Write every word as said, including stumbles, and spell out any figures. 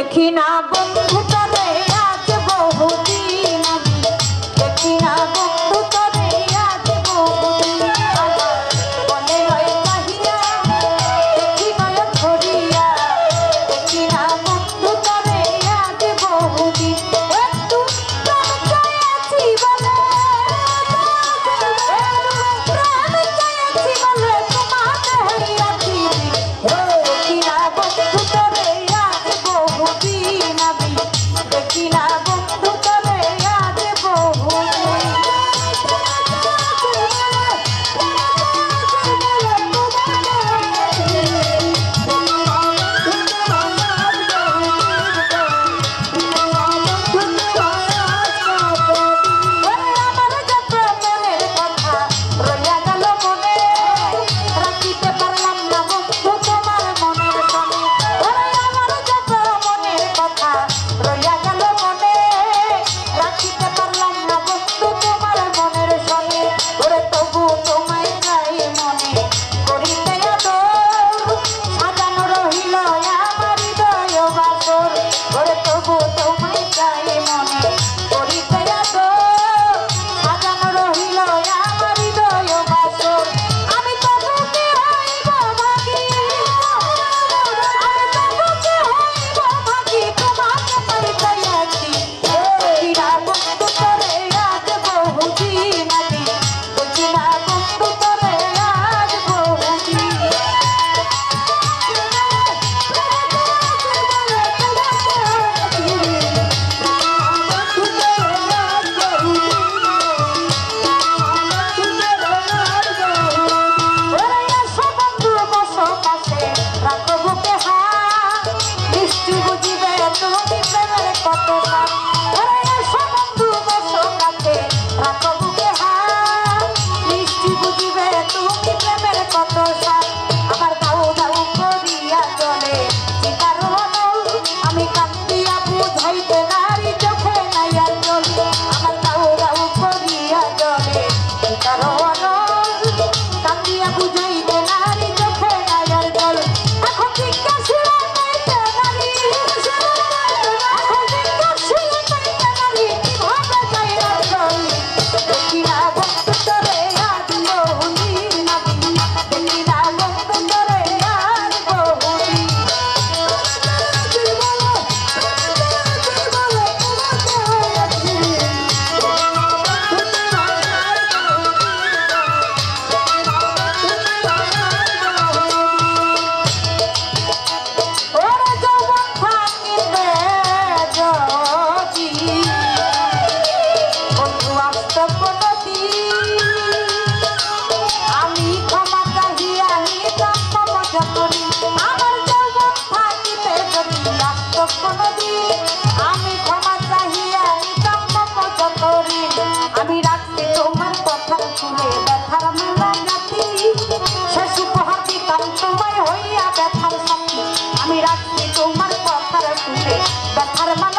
দেখি না বন্ধু তরে আজ বহুদিন আমি দেখি না বন্ধু তরে আজ বহুদিন বলে রয়ে চাহিয়া দেখি নয় ধরিয়া দেখি না বন্ধু তরে আজ বহুদিন একটু প্রাণ চাইছি বলে প্রাণ চাইছি বলে তোমাকে হারিয়াছি দেখি না বন্ধু তরে আজ বহুদিন আমি দেখি না বন্ধু তরে আজ বহুদিন আমি রাখতে তোমার কথা শুনে ব্যথার মেলা গাতি শেষ উপহার দিতাম তোমায় হইয়া ব্যথার সাথী আমি রাখতে তোমার কথা শুনে ব্যথার